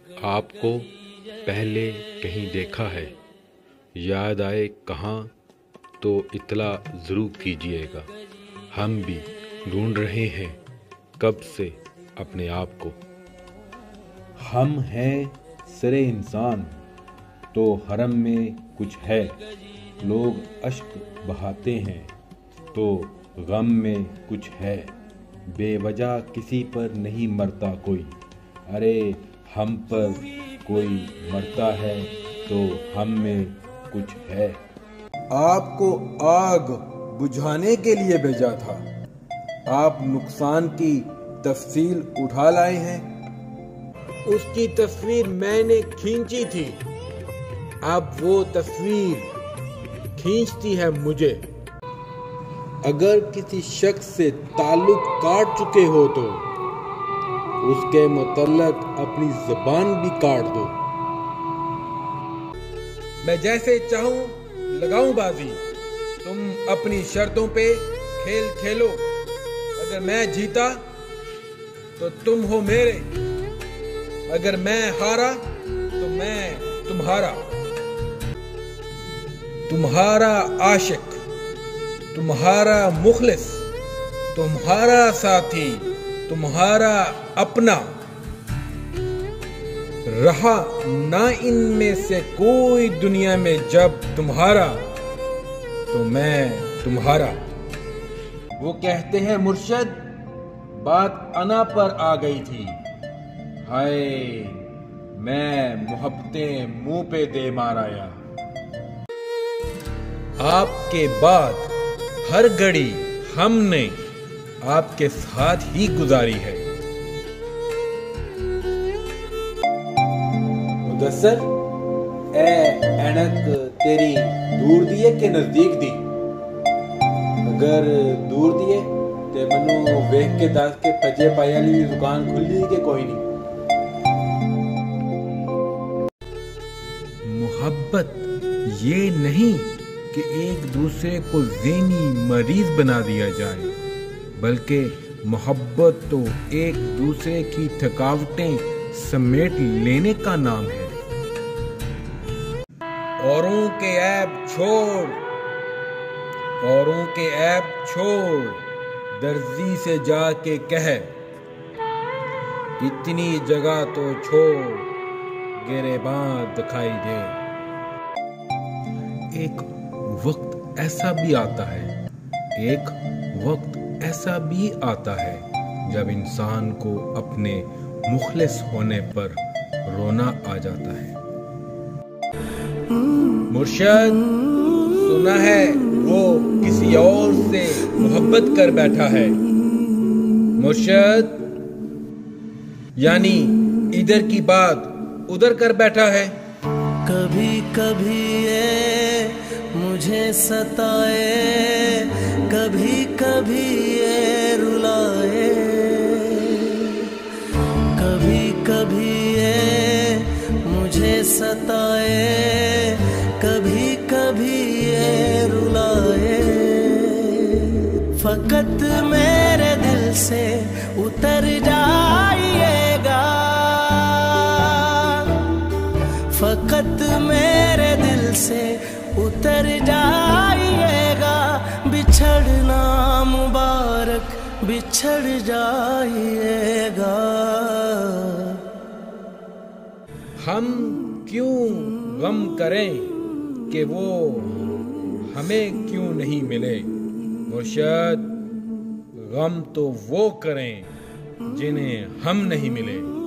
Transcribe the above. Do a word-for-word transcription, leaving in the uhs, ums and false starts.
آپ کو پہلے کہیں دیکھا ہے، یاد آئے کہاں تو اطلاع ضرور کیجیے گا۔ ہم بھی ڈھونڈ رہے ہیں کب سے اپنے آپ کو۔ ہم ہیں سرے انسان تو حرم میں کچھ ہے، لوگ اشک بہاتے ہیں تو غم میں کچھ ہے، بے وجہ کسی پر نہیں مرتا کوئی، ارے ہم پر کوئی مرتا ہے تو ہم میں کچھ ہے۔ آپ کو آگ بجھانے کے لیے بھیجا تھا، آپ نقصان کی تفصیل اٹھا لائے ہیں۔ اس کی تصویر میں نے کھینچی تھی، اب وہ تصویر کھینچتی ہے مجھے۔ اگر کسی شخص سے تعلق کاٹ چکے ہو تو اس کے متعلق اپنی زبان بھی کاٹ دو۔ میں جیسے چاہوں لگاؤں بازی، تم اپنی شرطوں پہ کھیل کھیلو، اگر میں جیتا تو تم ہو میرے، اگر میں ہارا تو میں تمہارا، تمہارا عاشق، تمہارا مخلص، تمہارا ساتھی، تمہارا اپنا، رہا نہ ان میں سے کوئی دنیا میں جب تمہارا تو میں تمہارا۔ وہ کہتے ہیں مرشد بات انا پر آ گئی تھی، ہائے میں محبتیں منہ پہ دے مارایا۔ آپ کے بعد ہر گھڑی ہم نے آپ کے ساتھ ہی گزاری ہے۔ مدثر اے اینک تیری دور دیے کہ نزدیک دی؟ اگر دور دیے تے منو ویکھ کے دس کے پجے پائی والی دکان کھلی کہ کوئی نہیں۔ محبت یہ نہیں کہ ایک دوسرے کو ذہنی مریض بنا دیا جائے، بلکہ محبت تو ایک دوسرے کی تھکاوٹیں سمیٹ لینے کا نام ہے۔ اوروں کے عیب چھوڑ، اوروں کے عیب چھوڑ، درزی سے جا کے کہہ، اتنی جگہ تو چھوڑ گریباں دکھائی دے۔ ایک وقت ایسا بھی آتا ہے، ایک وقت ایسا بھی آتا ہے جب انسان کو اپنے مخلص ہونے پر رونا آ جاتا ہے۔ مرشد سنا ہے وہ کسی اور سے محبت کر بیٹھا ہے، مرشد یعنی ادھر کی بات ادھر کر بیٹھا ہے۔ کبھی کبھی یہ مجھے ستائے، کبھی کبھی یہ رلائے، کبھی کبھی یہ مجھے ستائے، کبھی کبھی یہ رلائے، فقط میرے دل سے اتر جائیے گا، فقط میرے دل سے اتر جائیے گا، بچھڑنا مبارک بچھڑ جائیے گا۔ ہم کیوں غم کریں کہ وہ ہمیں کیوں نہیں ملے، مرشد غم تو وہ کریں جنہیں ہم نہیں ملے۔